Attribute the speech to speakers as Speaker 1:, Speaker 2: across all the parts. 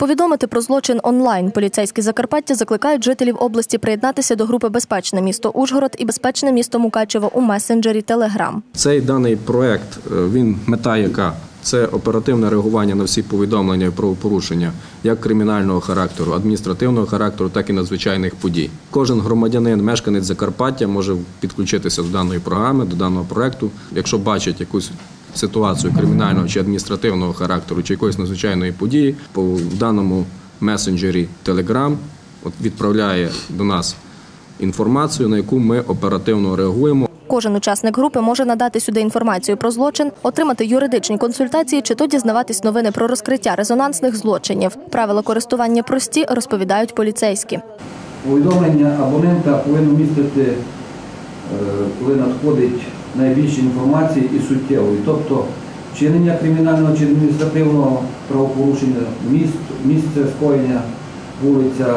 Speaker 1: Повідомити про злочин онлайн поліцейські Закарпаття закликають жителів області приєднатися до групи «Безпечне місто Ужгород» і «Безпечне місто Мукачево» у месенджері Telegram.
Speaker 2: Цей даний проект, мета яка? Це оперативне реагування на всі повідомлення і правопорушення як кримінального характеру, адміністративного характеру, так і надзвичайних подій. Кожен громадянин, мешканець Закарпаття може підключитися до даної програми, до даного проекту. Якщо бачить якусь ситуацію кримінального чи адміністративного характеру, чи якоїсь надзвичайної події, в даному месенджері Telegram відправляє до нас інформацію, на яку ми оперативно реагуємо.
Speaker 1: Кожен учасник групи може надати сюди інформацію про злочин, отримати юридичні консультації чи то дізнаватись новини про розкриття резонансних злочинів. Правила користування прості, розповідають поліцейські.
Speaker 3: Повідомлення абонента повинно містити, коли надходить найбільше інформації і суттєвої, тобто вчинення кримінального чи адміністративного правопорушення, місце скоєння, вулиця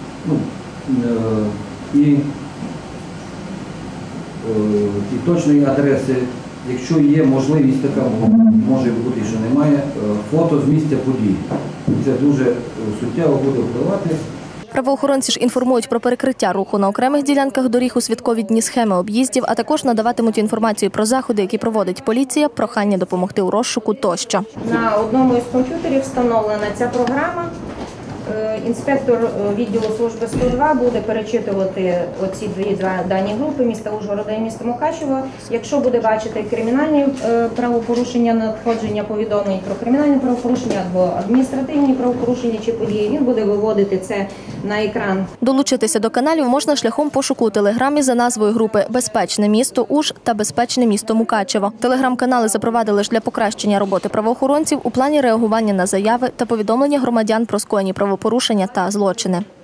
Speaker 3: і точної адреси. Якщо є можливість така, може бути, що немає, фото з місця події. Це дуже суттєво буде впливати.
Speaker 1: Правоохоронці ж інформують про перекриття руху на окремих ділянках доріг у святкові дні, схеми об'їздів, а також надаватимуть інформацію про заходи, які проводить поліція, прохання допомогти у розшуку тощо.
Speaker 4: На одному із комп'ютерів встановлена ця програма. Інспектор відділу служби 102 буде перечитувати оці дві дані групи міста Ужгорода і міста Мукачево. Якщо буде бачити кримінальні правопорушення, надходження повідомлень про кримінальні правопорушення або адміністративні правопорушення чи події, він буде виводити це на екран.
Speaker 1: Долучитися до каналів можна шляхом пошуку у Телеграмі за назвою групи «Безпечне місто Уж» та «Безпечне місто Мукачево». Телеграм-канали запровадили ж для покращення роботи правоохоронців у плані реагування на заяви та повідомлення громадян про скоєні правопорушення та злочини.